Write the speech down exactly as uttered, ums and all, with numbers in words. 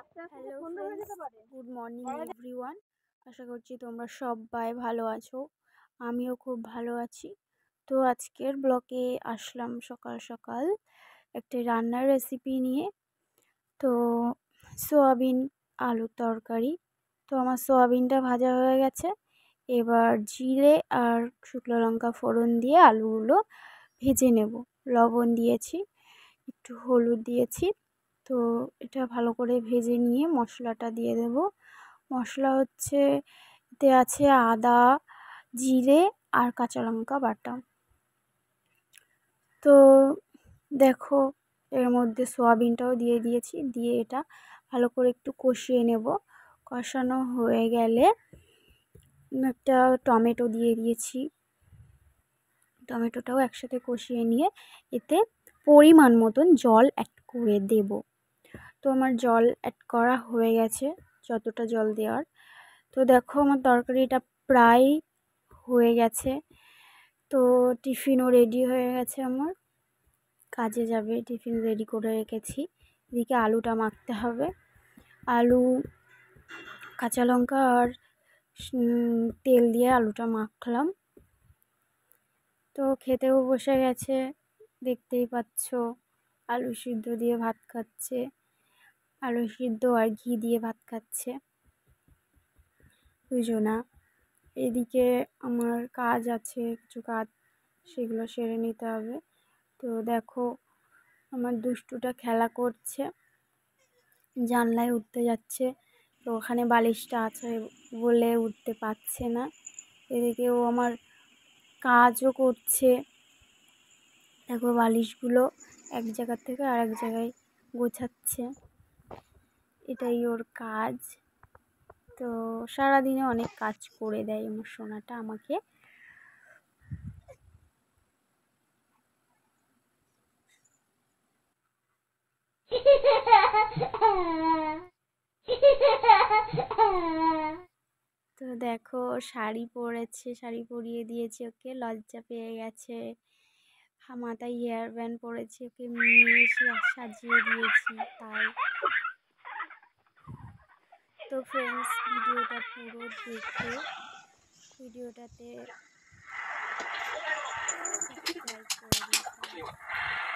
Hello friends, good morning everyone. আশা করছি তোমরা সবাই ভালো আছো, আমিও খুব ভালো আছি। তো আজকের ব্লগে আসলাম সকাল সকাল একটা রান্নার রেসিপি নিয়ে। তো সোয়াবিন আলুর তরকারি। তো আমার সোয়াবিনটা ভাজা হয়ে গেছে, এবার জিরে আর শুকনো লঙ্কা ফোড়ন দিয়ে আলুগুলো ভেজে নেব। লবণ দিয়েছি, একটু হলুদ দিয়েছি। তো এটা ভালো করে ভেজে নিয়ে মশলাটা দিয়ে দেব। মশলা হচ্ছে এতে আছে আদা, জিরে আর কাঁচা লঙ্কা বাটা। তো দেখো এর মধ্যে সোয়াবিনটাও দিয়ে দিয়েছি, দিয়ে এটা ভালো করে একটু কষিয়ে নেব। কষানো হয়ে গেলে একটা টমেটো দিয়ে দিয়েছি, টমেটোটাও একসাথে কষিয়ে নিয়ে এতে পরিমাণ মতন জল অ্যাড করে দেব। তো আমার জল অ্যাড করা হয়ে গেছে, যতটা জল দেওয়ার। তো দেখো আমার তরকারিটা প্রায় হয়ে গেছে। তো টিফিনও রেডি হয়ে গেছে, আমার কাজে যাবে টিফিন রেডি করে রেখেছি। এদিকে আলুটা মাখতে হবে। আলু, কাঁচা লঙ্কা আর তেল দিয়ে আলুটা মাখলাম। তো খেতেও বসে গেছে, দেখতেই পাচ্ছ আলু সিদ্ধ দিয়ে ভাত খাচ্ছে, আলু সিদ্ধ আর ঘি দিয়ে ভাত খাচ্ছে দুজনা। এদিকে আমার কাজ আছে, কিছু কাজ, সেগুলো সেরে নিতে হবে। তো দেখো আমার দুষ্টুটা খেলা করছে, জানলায় উঠতে যাচ্ছে। তো ওখানে বালিশটা আছে বলে উঠতে পারছে না। এদিকে ও আমার কাজও করছে। দেখো বালিশগুলো এক জায়গা থেকে আর এক জায়গায় গোছাচ্ছে, এটাই ওর কাজ। তো সারাদিনে অনেক কাজ করে দেয় আমার সোনাটা আমাকে। তো দেখো শাড়ি পরেছে, শাড়ি পরিয়ে দিয়েছে ওকে, লজ্জা পেয়ে গেছে। মাথায় হেয়ার ব্যান্ড পরেছে, ওকে নিয়ে এসে সাজিয়ে দিয়েছি তাই। তো ফ্রেন্ডস, ভিডিওটা পুরো দেখে ভিডিওটাতে সাবস্ক্রাইব করে দিও।